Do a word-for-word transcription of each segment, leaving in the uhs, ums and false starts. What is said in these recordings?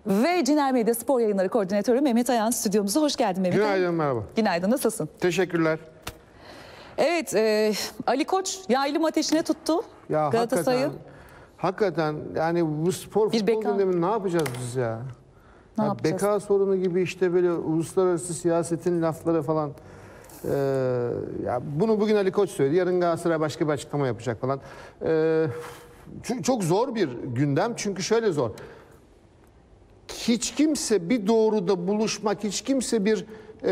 Ve Ciner Medya Spor Yayınları Koordinatörü Mehmet Ayan stüdyomuza hoş geldin Mehmet. Günaydın, merhaba. Günaydın, nasılsın? Teşekkürler. Evet, e, Ali Koç yaylım ateşine tuttu Ya Galatasaray'ı. Hakikaten, hakikaten yani bu spor Bir futbol beka. gündemi ne yapacağız biz ya? Ne ya yapacağız? Beka sorunu gibi işte böyle uluslararası siyasetin lafları falan. Ee, ya bunu bugün Ali Koç söyledi. Yarın Galatasaray başka bir açıklama yapacak falan. Ee, çünkü çok zor bir gündem. Çünkü şöyle zor. Hiç kimse bir doğruda buluşmak, hiç kimse bir e,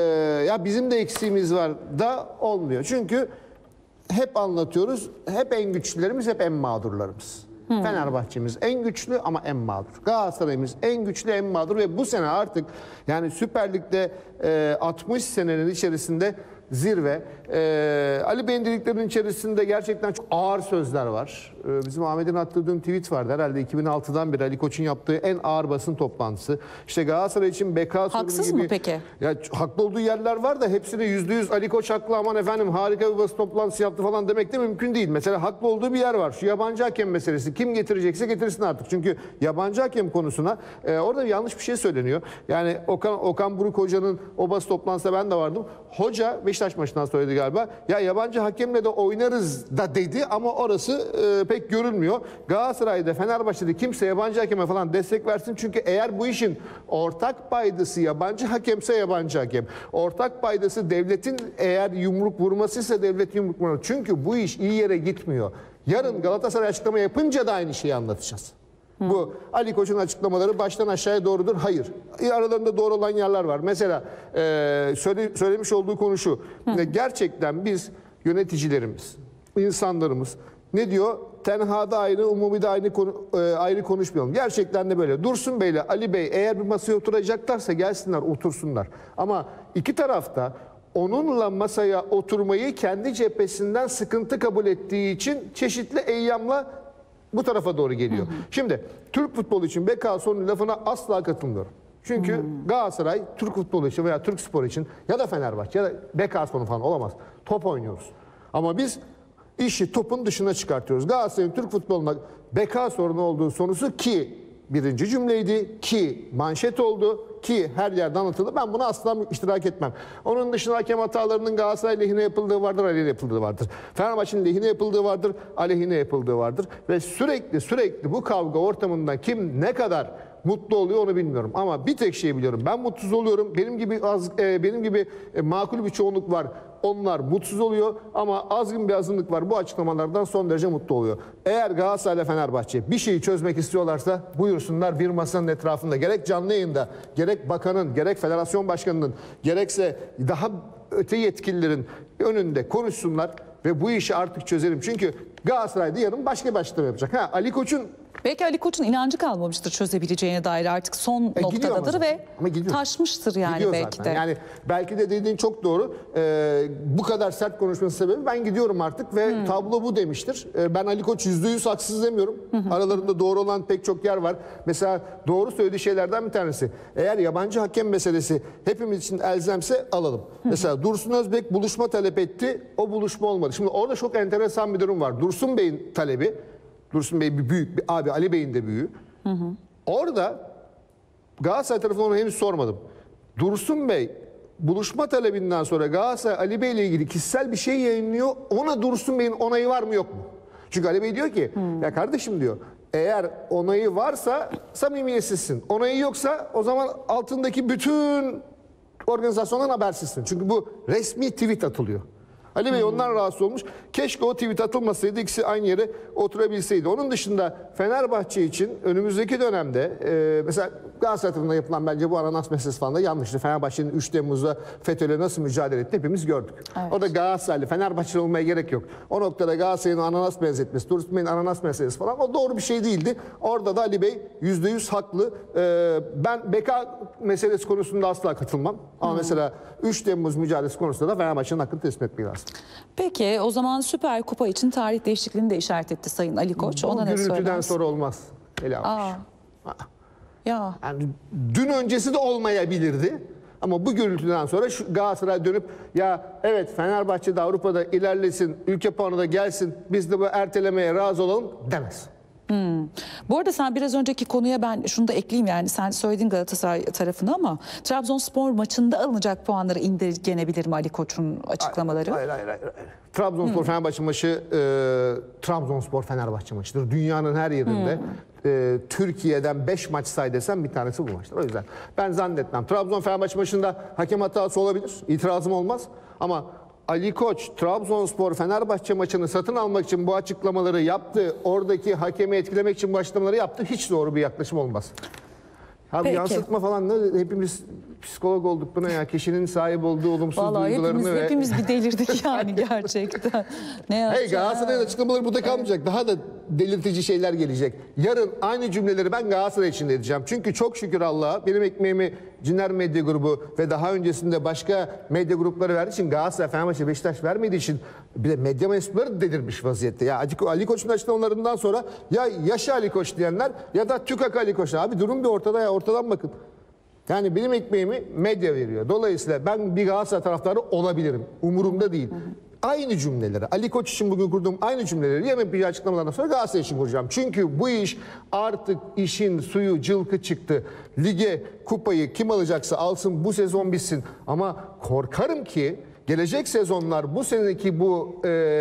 ya bizim de eksiğimiz var da olmuyor. Çünkü hep anlatıyoruz, hep en güçlülerimiz, hep en mağdurlarımız. Hmm. Fenerbahçe'miz en güçlü ama en mağdur. Galatasaray'ımız en güçlü, en mağdur ve bu sene artık yani Süper Lig'de e, altmış senenin içerisinde zirve. Ee, Ali Bey'in dediklerinin içerisinde gerçekten çok ağır sözler var. Ee, bizim Ahmet'in attığı dün tweet vardı. Herhalde iki bin altıdan beri Ali Koç'un yaptığı en ağır basın toplantısı. İşte Galatasaray için beka sorunu gibi. Haksız mı peki? Ya, haklı olduğu yerler var da hepsine yüzde yüz Ali Koç haklı, aman efendim harika bir basın toplantısı yaptı falan demek de mümkün değil. Mesela haklı olduğu bir yer var. Şu yabancı hakem meselesi. Kim getirecekse getirsin artık. Çünkü yabancı hakem konusuna e, orada yanlış bir şey söyleniyor. Yani Okan, Okan Buruk Hoca'nın o basın toplantısında ben de vardım. Hoca Beşiktaş maçından söyledi galiba. Ya yabancı hakemle de oynarız da dedi ama orası e, pek görülmüyor. Galatasaray'da, Fenerbahçe'de kimse yabancı hakeme falan destek versin. Çünkü eğer bu işin ortak paydası yabancı hakemse yabancı hakem. Ortak paydası devletin eğer yumruk vurmasıysa devlet yumruk vurması. Çünkü bu iş iyi yere gitmiyor. Yarın Galatasaray açıklama yapınca da aynı şeyi anlatacağız. Hmm. Bu Ali Koç'un açıklamaları baştan aşağıya doğrudur. Hayır. Aralarında doğru olan yerler var. Mesela e, söyle, söylemiş olduğu konu şu. Hmm. Gerçekten biz yöneticilerimiz, insanlarımız ne diyor? Tenhada ayrı, umumide aynı konu, e, ayrı konuşmayalım. Gerçekten de böyle. Dursun Bey'le Ali Bey eğer bir masaya oturacaklarsa gelsinler, otursunlar. Ama iki tarafta onunla masaya oturmayı kendi cephesinden sıkıntı kabul ettiği için çeşitli eyyamla bu tarafa doğru geliyor. Hı hı. Şimdi Türk futbolu için beka sorunu lafına asla katılmıyorum. Çünkü hı. Galatasaray Türk futbolu için veya Türk spor için ya da Fenerbahçe ya da beka sorunu falan olamaz. Top oynuyoruz. Ama biz işi topun dışına çıkartıyoruz. Galatasaray'ın Türk futboluna beka sorunu olduğu sonusu ki birinci cümleydi, ki manşet oldu, ki her yerden anlatıldı. Ben buna asla iştirak etmem. Onun dışında hakem hatalarının Galatasaray lehine yapıldığı vardır, aleyhine yapıldığı vardır. Fenerbahçe'nin lehine yapıldığı vardır, aleyhine yapıldığı vardır. Ve sürekli sürekli bu kavga ortamında kim ne kadar mutlu oluyor onu bilmiyorum. Ama bir tek şey biliyorum. Ben mutsuz oluyorum. Benim gibi az, e, benim gibi e, makul bir çoğunluk var. Onlar mutsuz oluyor ama azgın bir azınlık var. Bu açıklamalardan son derece mutlu oluyor. Eğer Galatasaray ile Fenerbahçe bir şeyi çözmek istiyorlarsa buyursunlar bir masanın etrafında. Gerek canlı yayında, gerek bakanın, gerek federasyon başkanının, gerekse daha öte yetkililerin önünde konuşsunlar ve bu işi artık çözelim. Çünkü Galatasaray'da yarın başka bir açıklama yapacak. Ha, Ali Koç'un Belki Ali Koç'un inancı kalmamıştır çözebileceğine dair, artık son e, noktadadır ve taşmıştır yani gidiyor belki zaten. de. Yani belki de dediğin çok doğru. Ee, bu kadar sert konuşması sebebi ben gidiyorum artık ve hmm. tablo bu demiştir. Ee, ben Ali Koç yüzde yüz haksız demiyorum. Hmm. Aralarında doğru olan pek çok yer var. Mesela doğru söylediği şeylerden bir tanesi. Eğer yabancı hakem meselesi hepimiz için elzemse alalım. Hmm. Mesela Dursun Özbek buluşma talep etti. O buluşma olmadı. Şimdi orada çok enteresan bir durum var. Dursun Bey'in talebi, Dursun Bey bir büyük bir abi, Ali Bey'in de büyüğü. Hı hı. Orada Galatasaray tarafından onu henüz sormadım. Dursun Bey buluşma talebinden sonra Galatasaray Ali Bey ile ilgili kişisel bir şey yayınlıyor. Ona Dursun Bey'in onayı var mı yok mu? Çünkü Ali Bey diyor ki hı. ya kardeşim diyor, eğer onayı varsa samimiyetsizsin. Onayı yoksa o zaman altındaki bütün organizasyondan habersizsin. Çünkü bu resmi tweet atılıyor. Ali Bey ondan rahatsız olmuş. Keşke o tweet atılmasaydı, ikisi aynı yere oturabilseydi. Onun dışında Fenerbahçe için önümüzdeki dönemde e, mesela Galatasaray tarafından yapılan bence bu ananas meselesi falan da yanlıştı. Fenerbahçe'nin üç Temmuz'da FETÖ'yle nasıl mücadele etti hepimiz gördük. Evet. O da Galatasaraylı, Fenerbahçeli olmaya gerek yok. O noktada Galatasaray'ın ananas benzetmesi, Dursun Bey'in ananas meselesi falan o doğru bir şey değildi. Orada da Ali Bey yüzde yüz haklı. E, ben beka meselesi konusunda asla katılmam. Ama hmm. mesela üç Temmuz mücadelesi konusunda da Fenerbahçe'nin hakkını teslim etmeyi lazım. Peki o zaman Süper Kupa için tarih değişikliğini de işaret etti Sayın Ali Koç. Bu Ona ne gürültüden söylersin? sonra olmaz. Ele almış. Ya. Yani dün öncesi de olmayabilirdi. Ama bu gürültüden sonra şu Galatasaray dönüp ya evet Fenerbahçe'de Avrupa'da ilerlesin, ülke puanı da gelsin, biz de bu ertelemeye razı olalım demez. Hmm. Bu arada sen biraz önceki konuya ben şunu da ekleyeyim, yani sen söyledin Galatasaray tarafını ama Trabzonspor maçında alınacak puanları indirgenebilir mi Ali Koç'un açıklamaları? Hayır hayır hayır. hayır. Trabzonspor Fenerbahçe maçı e, Trabzonspor Fenerbahçe maçıdır. Dünyanın her yerinde hmm. e, Türkiye'den beş maç say desem bir tanesi bu maçtır. O yüzden ben zannetmem. Trabzon Fenerbahçe maçında hakem hatası olabilir. İtirazım olmaz. Ama Ali Koç Trabzonspor Fenerbahçe maçını satın almak için bu açıklamaları yaptı. Oradaki hakemi etkilemek için bu açıklamaları yaptı. Hiç doğru bir yaklaşım olmaz. Abi Peki. Yansıtma falan ne? Hepimiz psikolog olduk buna ya. Kişinin sahip olduğu olumsuz Vallahi duygularını hepimiz, ve... hepimiz bir delirdik yani gerçekten. Ne Hey, Galatasaray'ın açıklamaları burada kalmayacak. Daha da delirtici şeyler gelecek. Yarın aynı cümleleri ben Galatasaray için de edeceğim. Çünkü çok şükür Allah'a benim ekmeğimi Ciner Medya Grubu ve daha öncesinde başka medya grupları verdiği için, Galatasaray, Fenerbahçe, Beşiktaş vermediği için bir de medya mensupları da delirmiş vaziyette. Ya Ali Koç'un açıklamalarından sonra ya yaşa Ali Koç diyenler ya da tükak Ali Koç. Abi durum bir ortada ya, ortadan bakın. Yani benim ekmeğimi medya veriyor. Dolayısıyla ben bir Galatasaray taraftarı olabilirim. Umurumda değil. Hı hı. Aynı cümleleri, Ali Koç için bugün kurduğum aynı cümleleri yarın bir açıklamalardan sonra Galatasaray için kuracağım. Çünkü bu iş artık işin suyu cılkı çıktı. Lige, kupayı kim alacaksa alsın, bu sezon bitsin. Ama korkarım ki gelecek sezonlar bu seneki bu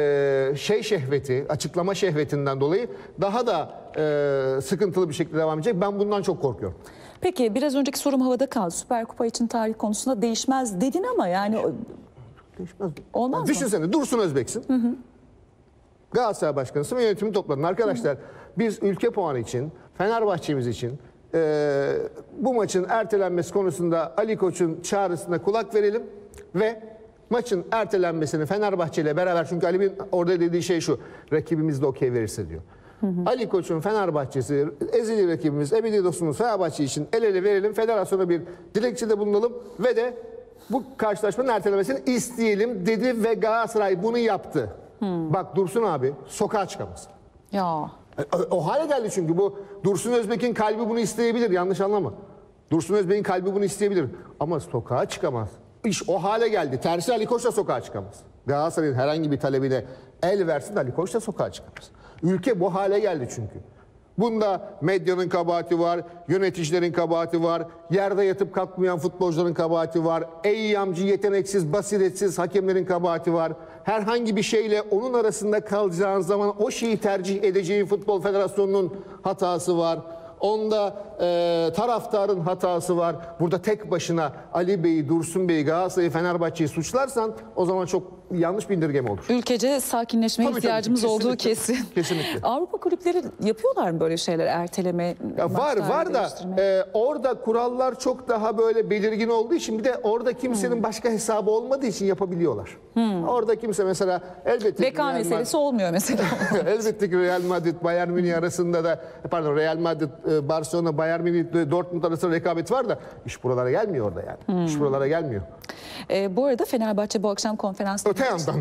e, şey şehveti, açıklama şehvetinden dolayı daha da e, sıkıntılı bir şekilde devam edecek. Ben bundan çok korkuyorum. Peki biraz önceki sorum havada kaldı. Süper Kupa için tarih konusunda değişmez dedin ama yani değişmez. Olmaz mı? Düşünsene, Dursun Özbek'sin. Hı hı. Galatasaray Başkanısın ve yönetimi topladın. Arkadaşlar, hı hı. biz ülke puanı için, Fenerbahçe'miz için e, bu maçın ertelenmesi konusunda Ali Koç'un çağrısına kulak verelim ve maçın ertelenmesini Fenerbahçe ile beraber, çünkü Ali Bey'in orada dediği şey şu: rakibimiz de okey verirse diyor. Hı hı. Ali Koç'un Fenerbahçe'si, ezeli rakibimiz, ebedi dostumuz Fenerbahçe için el ele verelim, federasyona bir dilekçede bulunalım ve de bu karşılaşmanın ertelemesini isteyelim dedi ve Galatasaray bunu yaptı. Hmm. Bak Dursun abi sokağa çıkamaz. Ya. O, o hale geldi çünkü bu Dursun Özbek'in kalbi bunu isteyebilir, yanlış anlama. Dursun Özbek'in kalbi bunu isteyebilir ama sokağa çıkamaz. İş o hale geldi. Tersi Ali Koç da sokağa çıkamaz. Galatasaray'ın herhangi bir talebine el versin, Ali Koç da sokağa çıkamaz. Ülke bu hale geldi çünkü. Bunda medyanın kabahati var, yöneticilerin kabahati var, yerde yatıp kalkmayan futbolcuların kabahati var, eyyamcı, yeteneksiz, basiretsiz hakemlerin kabahati var. Herhangi bir şeyle onun arasında kalacağın zaman o şeyi tercih edeceğin Futbol Federasyonu'nun hatası var. Onda e, taraftarın hatası var. Burada tek başına Ali Bey'i, Dursun Bey'i, Galatasaray'ı, Fenerbahçe'yi suçlarsan o zaman çok yanlış bir indirgeme olur. Ülkece sakinleşmeye tabii, ihtiyacımız tabii, olduğu kesin. Kesinlikle. Avrupa kulüpleri yapıyorlar mı böyle şeyler, erteleme? Ya var var da e, orada kurallar çok daha böyle belirgin olduğu için, bir de orada kimsenin hmm. başka hesabı olmadığı için yapabiliyorlar. Hmm. Orada kimse mesela elbette Beka meselesi olmuyor mesela. elbette ki Real Madrid Bayern Münih arasında da pardon Real Madrid Barcelona Bayern Münih Dortmund arasında rekabet var da iş buralara gelmiyor orada yani. Hmm. İş buralara gelmiyor. E, bu arada Fenerbahçe bu akşam konferans. Öte yandan.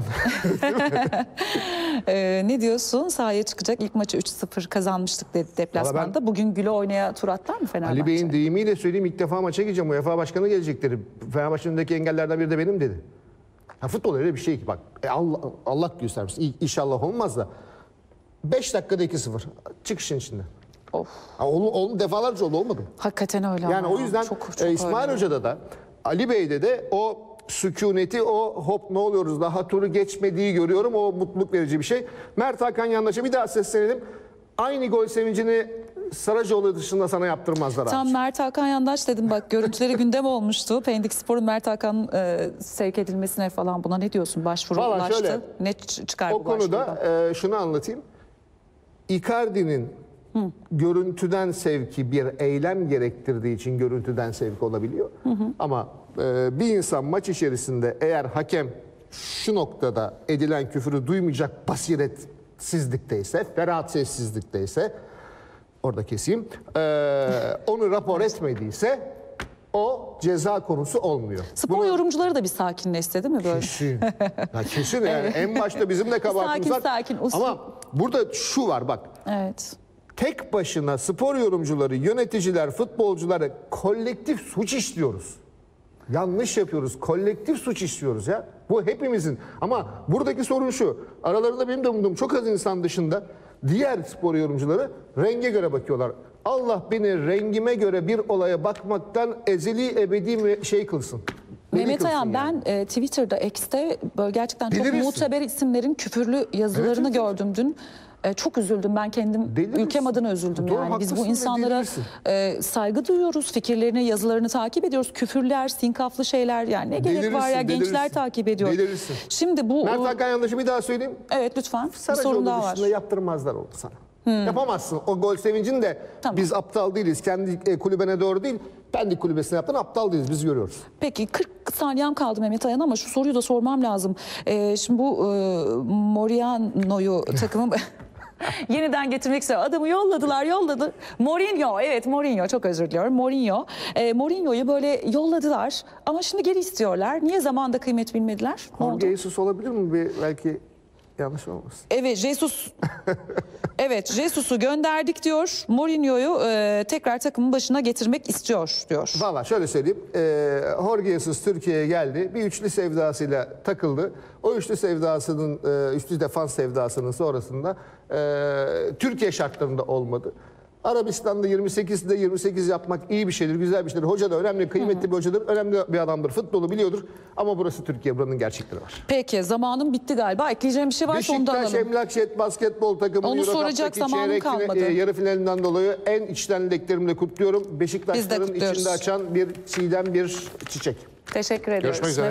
e, ne diyorsun? Sahaya çıkacak. İlk maçı üç sıfır kazanmıştık dedi deplasmanda. Ben, Bugün güle oynaya tur atlar mı Fenerbahçe? Ali Bey'in deyimiyle söyleyeyim, ilk defa maça gideceğim. UEFA Başkanı gelecekleri. Fenerbahçe'nin önündeki engellerden biri de benim dedi. Ha, futbol öyle bir şey ki bak. E, Allah, Allah göstermesin. İnşallah olmaz da. beş dakikada iki sıfır. Çıkışın içinde. Of. Ha, onu, onu defalarca oldu, olmadı mı? Hakikaten öyle. Yani ama. o yüzden çok, çok e, İsmail Hoca'da da Ali Bey'de de o sükuneti, o hop ne oluyoruz daha turu geçmediği görüyorum. O mutluluk verici bir şey. Mert Hakan Yandaş'a bir daha seslenelim. Aynı gol sevincini Saracoğlu dışında sana yaptırmazlar. Tam abi. Mert Hakan Yandaş dedim, bak görüntüleri gündem olmuştu. Pendik Spor'un Mert Hakan e, sevk edilmesine falan, buna ne diyorsun? Başvuru Vallahi ulaştı. Şöyle, ne çıkar o bu konuda e, şunu anlatayım. Icardi'nin Hı. görüntüden sevki bir eylem gerektirdiği için görüntüden sevk olabiliyor. Hı hı. Ama e, bir insan maç içerisinde eğer hakem şu noktada edilen küfürü duymayacak basiretsizlikteyse, feratsizlikteyse, orada keseyim, e, onu rapor etmediyse o ceza konusu olmuyor. Spor Bunu, yorumcuları da bir sakinleşse değil mi böyle? Kesin. Ya kesin yani. Evet. En başta bizim de kabahatimiz var. Sakin sakin. Ama burada şu var bak. Evet. Tek başına spor yorumcuları, yöneticiler, futbolcuları kolektif suç işliyoruz. Yanlış yapıyoruz. Kolektif suç işliyoruz ya. Bu hepimizin. Ama buradaki sorun şu. Aralarında benim de bulunduğum çok az insan dışında Diğer spor yorumcuları renge göre bakıyorlar. Allah beni rengime göre bir olaya bakmaktan ezeli ebedi mi şey kılsın. Beni Mehmet kılsın Ayan yani. ben e, Twitter'da, X'te böyle gerçekten çok Delirirsin. muteber isimlerin küfürlü yazılarını Evet, evet, gördüm dün. E, çok üzüldüm ben kendim, Delirirsin. ülkem adına üzüldüm Doğru, yani. Biz haklısın bu ve insanlara delirirsin. e, saygı duyuyoruz, fikirlerini, yazılarını takip ediyoruz. Küfürler, sinkaflı şeyler yani ne gerek var ya, Delirirsin, gençler delirirsin. takip ediyor. Delirirsin. Şimdi bu... Mert Hakan yanlışı bir daha söyleyeyim. Evet lütfen, bir Saracoğlu sorun daha var. dışında yaptırmazlar oldu sana. Yapamazsın. O gol sevincini de Tamam. biz aptal değiliz. Kendi e, kulübene doğru değil. Pendik kulübesine yaptın, aptal değiliz. Biz görüyoruz. Peki kırk saniyem kaldı Mehmet Ayan ama şu soruyu da sormam lazım. Ee, şimdi bu e, Moriano'yu takımı yeniden getirmek istiyor. Adamı yolladılar, yolladı. Mourinho, evet Mourinho, çok özür diliyorum. Mourinho. Ee, Mourinho'yu böyle yolladılar ama şimdi geri istiyorlar. Niye zamanda kıymet bilmediler? Ne oldu? Jorge Jesus olabilir mi? Bir, belki yanlış olmasın. Evet, Jesus. Evet, Jesus'u gönderdik diyor. Mourinho'yu e, tekrar takımın başına getirmek istiyor diyor. Valla şöyle söyleyeyim. E, Jorge Jesus Türkiye'ye geldi. Bir üçlü sevdasıyla takıldı. O üçlü sevdasının, e, üçlü defans sevdasının sonrasında e, Türkiye şartlarında olmadı. Arabistan'da yirmi sekizde yirmi sekiz yapmak iyi bir şeydir, güzel bir şeydir. Hoca da önemli, kıymetli bir hocadır, önemli bir adamdır. Futbolu biliyordur ama burası Türkiye, buranın gerçekleri var. Peki zamanım bitti galiba. Ekleyeceğim bir şey varsa onu da Beşiktaş alalım. Emlak Jet basketbol takımı Onu Euro soracak Cup'taki zamanım çeyrek fina- kalmadı. e, yarı finalinden dolayı en içten dileklerimle kutluyorum. Biz de Beşiktaşların kutluyoruz. içinde açan bir çiğdem, bir çiçek. Teşekkür ediyoruz. Görüşmek üzere.